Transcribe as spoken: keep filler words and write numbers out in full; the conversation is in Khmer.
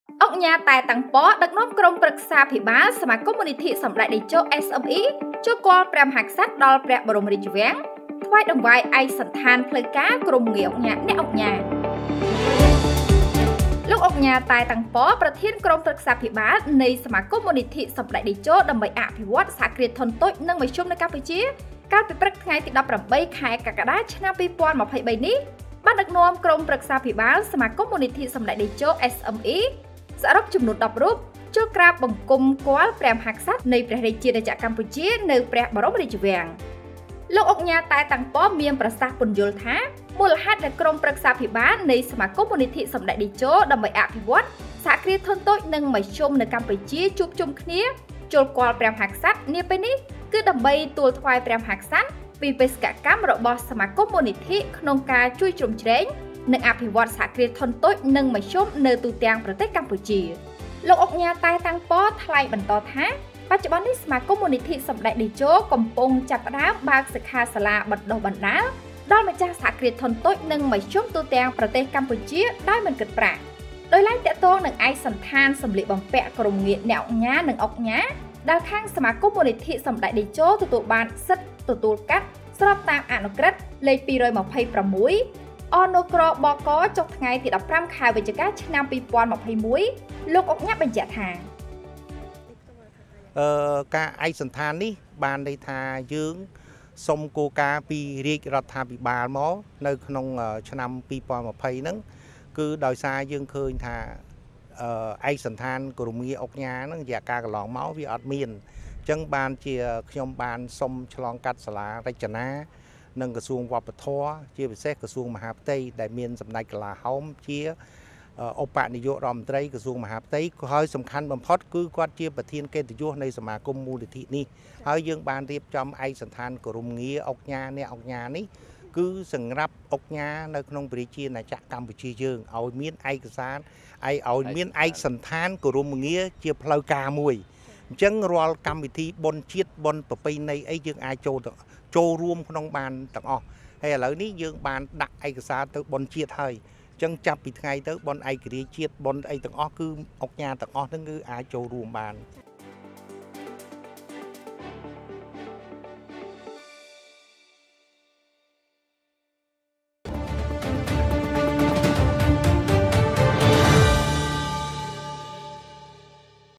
អង្គញាតែតាំងប៉ដឹកនាំក្រុមប្រឹក្សាភិបាលសមាគមមូលនិធិសម្ដេចតេជោ เอส เอ็ม อี ជួបគាល់ព្រះមហាក្សត្រដល់ព្រះបរមរាជវាំងថ្វាយដង្វាយឯកសណ្ឋានផ្លូវការក្រុមងារអង្គញាអ្នកអង្គញាលោកអង្គញាតែតាំងប៉ប្រធានក្រុមប្រឹក្សាភិបាលនៃសមាគមមូលនិធិសម្ដេចតេជោដើម្បីអភិវឌ្ឍសហគ្រាសធុនតូចនិងមធ្យមនៅកម្ពុជាកាលពីព្រឹកថ្ងៃទីដប់ប្រាំបីខែកក្កដាឆ្នាំពីរពាន់ម្ភៃបីនេះបានដឹកនាំក្រុមប្រឹក្សាភិបាលសមាគមមូលនិធិសម្ដេចតេជោ เอส เอ็ม อี សរុបចំនួនដប់រូបចូលក្រាបបង្គំគាល់ព្រះមហាក្សត្រនៃព្រះរាជាណាចក្រកម្ពុជានៅព្រះបរមរាជវាំងលោកអង្គញាតែតាំងប៉មានប្រសាសន៍ពន្យល់ថាមូលហេតុដែលក្រុមប្រឹក្សាភិបាលនៃសមាគមមូលនិធិសម្ដេចតេជោដើម្បីអភិវឌ្ឍសហគ្រាសធុនតូចនិងមធ្យមនៅកម្ពុជាជួបជុំគ្នាចូលគាល់ព្រះមហាក្សត្រនាពេលនេះគឺដើម្បីទូលថ្វាយព្រះមហាក្សត្រពីបេសកកម្មរបស់សមាគមមូលនិធិក្នុងការជួយជ្រោមជ្រែងនិងអភិវឌ្ឍសហគ្រាសធុនតូចនិងមធ្យមនៅទូទាំងប្រទេសកម្ពុជាលោកអង្គញាតែតាំងប៉ថ្លែងបន្តថាបច្ចុប្បន្ននេះសមាគមមូលនិធិសម្ដេចតេជោកំពុងចាប់ផ្ដើមបើកសិក្ខាសាលាបណ្ដុះបណ្ដាលដល់ម្ចាស់សហគ្រាសធុនតូចនិងមធ្យមទូទាំងប្រទេសកម្ពុជាដោយមិនគិតប្រាក់ដោយឡែកតាក់ទងនឹងឯកសណ្ឋានសម្លៀកបំពាក់ក្រុមងារអ្នកអង្គញានិងអង្គញាដែលខាងសមាគមមូលនិធិសម្ដេចតេជោទទួលបានសិទ្ធិទទួលកាត់ស្របតាមអនុក្រឹត្យលេខពីររយម្ភៃប្រាំមួយអនុក្របកចុះថ្ងៃទីដប់ប្រាំខែវិច្ឆិកាឆ្នាំពីរពាន់ម្ភៃមួយលោកអង្គញាបញ្ជាក់ថាអឺការឯកសណ្ឋាននេះបានន័យថាយើងសុំគោលការណ៍ពីរាជរដ្ឋាភិបាលមកនៅក្នុងឆ្នាំពីរពាន់ម្ភៃហ្នឹងគឺដោយសារយើងឃើញថាឯកសណ្ឋានក្រមងារអង្គញាហ្នឹងរយៈកាលកន្លងមកវាអត់មានអញ្ចឹងបានជាខ្ញុំបានសុំឆ្លងកាត់សាលារចនានិងក្រសួងវប្បធម៌ជាពិសេសក្រសួងមហាផ្ទៃដែលមានសម្ដេចកលាហោមជាឧបនាយករដ្ឋមន្ត្រីក្រសួងមហាផ្ទៃក៏ហើយសំខាន់បំផុតគឺគាត់ជាប្រធានកិត្តិយសនៃសមាគមមូលនិធិនេះហើយយើងបានរៀបចំឯកសណ្ឋានក្រមងារអង្គញាអ្នកអង្គញានេះគឺសម្រាប់អង្គញានៅក្នុងព្រះរាជាណាចក្រកម្ពុជាយើងឲ្យមានឯកសារឲ្យឲ្យមានឯកសណ្ឋានក្រមងារជាផ្លូវការមួយអញ្ចឹងរាល់កម្មវិធីបុណ្យជាតិបុណ្យប្រពៃណីអីយើងអាចចូលចូលរួមក្នុងបានទាំងអស់ហើយឥឡូវនេះយើងបានដាក់ឯកសារទៅបុណ្យជាតិហើយអញ្ចឹងចាប់ពីថ្ងៃទៅបុណ្យឯករាជ្យជាតិបុណ្យអីទាំងអស់គឺអង្គញាទាំងអស់ហ្នឹងគឺអាចចូលរួមបាន